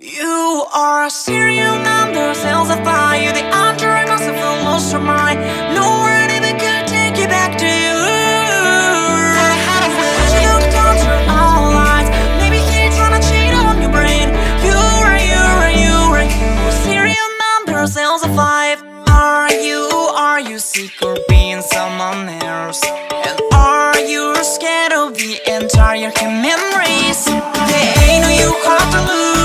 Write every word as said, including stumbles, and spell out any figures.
You are a serial number, sales of fire. You're the under and also feel lost your mind. No one ever could take you back to you. I had a way. You looked onto all lies. Maybe he's trying to cheat on your brain. You are, you are, you are, you. Serial number, sales of five. Are you, are you sick or being someone else? And are you scared of the entire human race? They ain't no you have to lose.